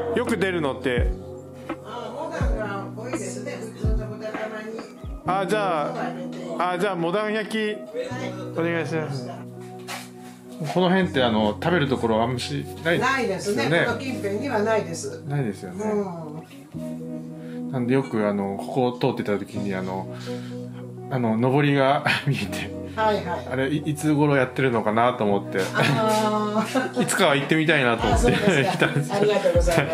よく出るのって。 モダンが多いですね。普通の豚玉に。 じゃあモダン焼きお願いします。この辺って食べるところあんましないですね。この近辺にはないです。 ないですよね。なんでよくここを通ってた時に上りが見えて、あれいつ頃やってるのかなと思って、いつかは行ってみたいなと思って来たんです。 ありがとうございます。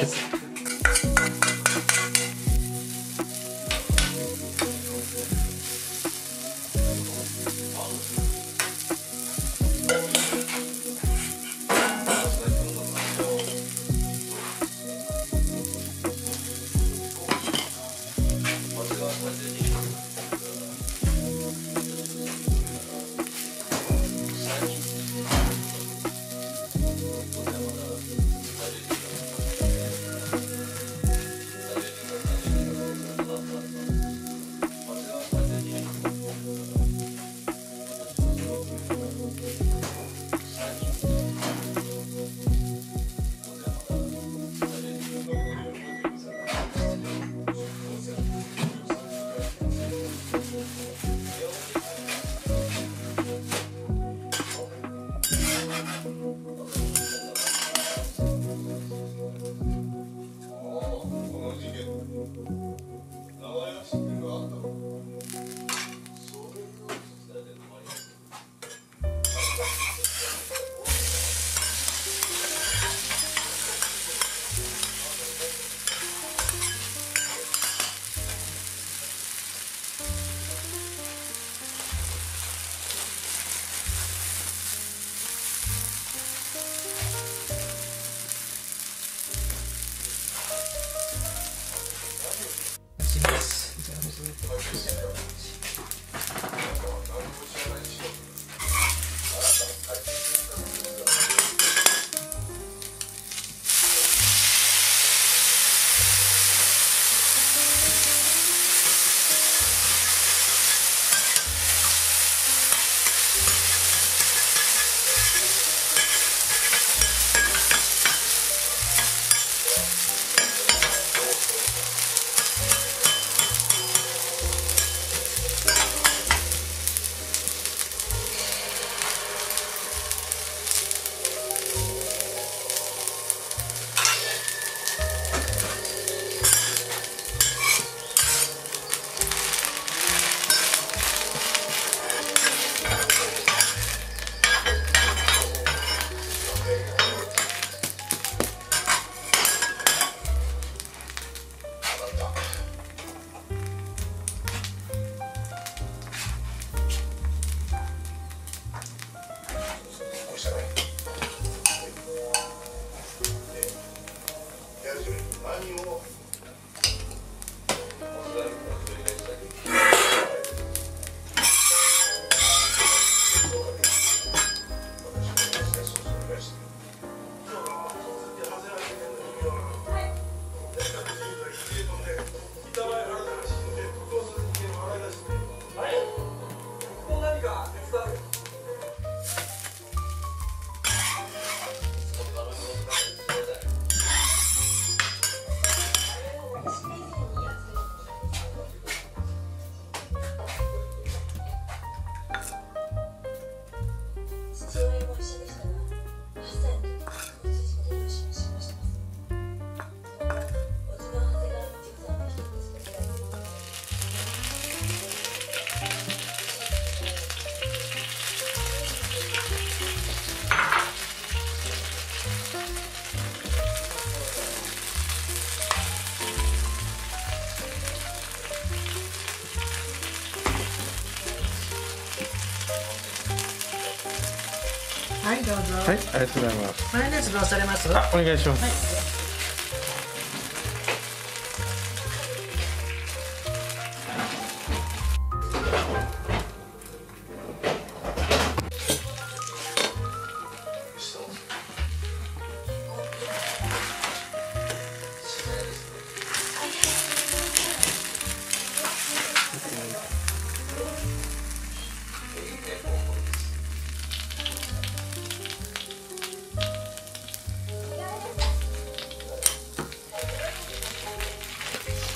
はいどうぞ。 はい、ありがとうございます。 マヨネーズどうされます？ お願いします。 はい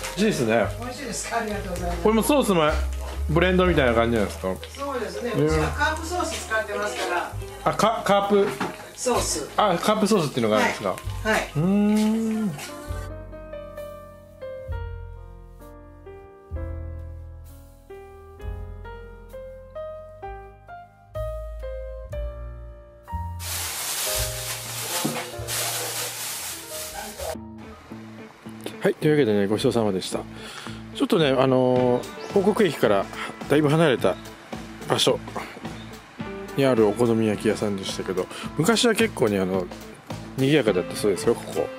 しいですね。 美味しいですか。ありがとうございます。 これもソースもブレンドみたいな感じなんですか。 そうですね。うちはカープソース使ってますから。 あ、カープソース。 あ、カープソースっていうのがあるんですか。 はい。 はい、というわけでね、ごちそうさまでした。ちょっとね、報国駅からだいぶ離れた場所にあるお好み焼き屋さんでしたけど、昔は結構ね、賑やかだったそうですよ、この道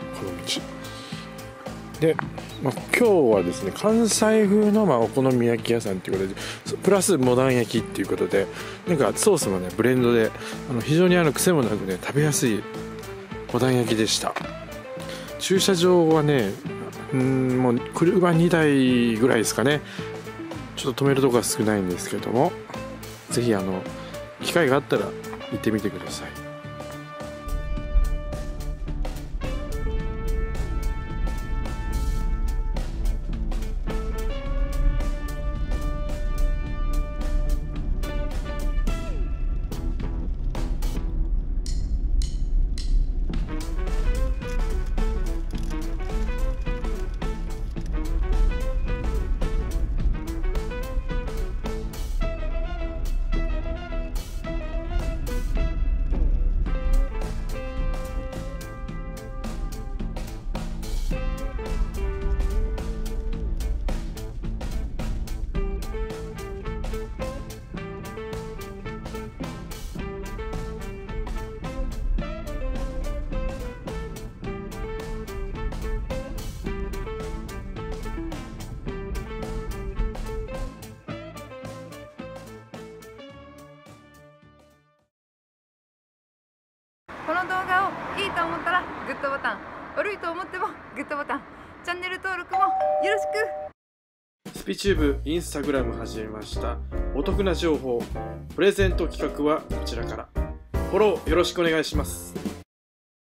で。今日はですね、関西風のお好み焼き屋さんということで、プラスモダン焼きっていうことで、なんかソースもねブレンドで、非常に癖もなくね食べやすいモダン焼きでした。駐車場はね、もう車2台ぐらいですかね。ちょっと止めるとこが少ないんですけども、ぜひ機会があったら行ってみてください。 この動画をいいと思ったらグッドボタン、悪いと思ってもグッドボタン、チャンネル登録もよろしく。 スピチューブインスタグラム始めました。お得な情報、プレゼント企画はこちらから。フォローよろしくお願いします。